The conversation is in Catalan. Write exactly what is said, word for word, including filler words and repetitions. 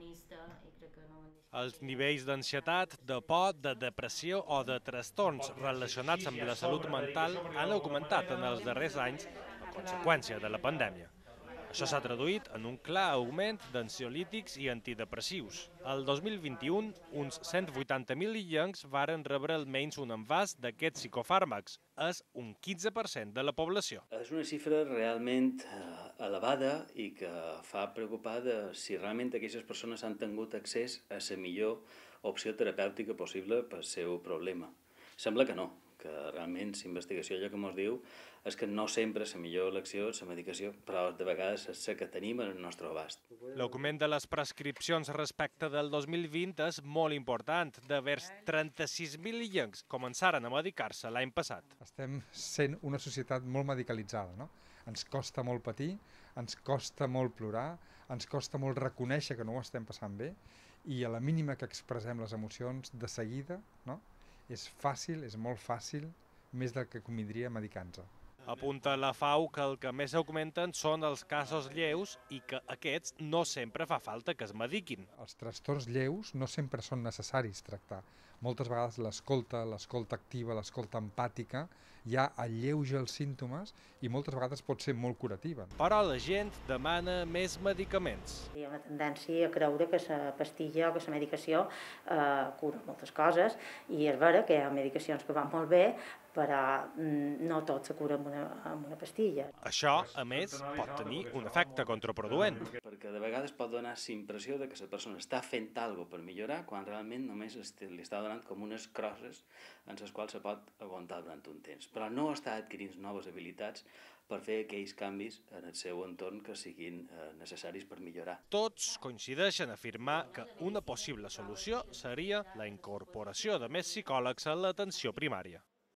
Els nivells d'ansietat, de por, de depressió o de trastorns relacionats amb la salut mental han augmentat en els darrers anys a conseqüència de la pandèmia. Això s'ha traduït en un clar augment d'ansiolítics i antidepressius. El dos mil vint-i-u, uns cent vuitanta mil illencs varen rebre almenys un envàs d'aquests psicofàrmacs. És un quinze per cent de la població. És una xifra realment elevada i que fa preocupar de si realment aquestes persones han tingut accés a la millor opció terapèutica possible per al seu problema. Sembla que no, que realment la investigació allò que ens diu és que no sempre la millor elecció és la medicació, però de vegades és la que tenim al nostre abast. L'augment de les prescripcions respecte del dos mil vint és molt important. De vers trenta-sis mil illencs començaren a medicar-se l'any passat. Estem sent una societat molt medicalitzada, no? Ens costa molt patir, ens costa molt plorar, ens costa molt reconèixer que no ho estem passant bé i a la mínima que expressem les emocions, de seguida, no? És fàcil, és molt fàcil, més del que convindria medicant-se. Apunta la FAO que el que més augmenten són els casos lleus i que aquests no sempre fa falta que es mediquin. Els trastorns lleus no sempre són necessaris tractar. Moltes vegades l'escolta, l'escolta activa, l'escolta empàtica, ja alleuja els símptomes i moltes vegades pot ser molt curativa. Però la gent demana més medicaments. Hi ha una tendència a creure que la pastilla o que la medicació eh, cura moltes coses i és vera que hi ha medicacions que van molt bé, però no tot se cura amb una, amb una pastilla. Això, a més, pot tenir un efecte contraproduent. Perquè de vegades pot donar la impressió de que la persona està fent alguna cosa per millorar quan realment només li està donant com unes crosses en les quals se pot aguantar durant un temps. Però no està adquirint noves habilitats per fer aquells canvis en el seu entorn que siguin necessaris per millorar. Tots coincideixen a afirmar que una possible solució seria la incorporació de més psicòlegs a l'atenció primària.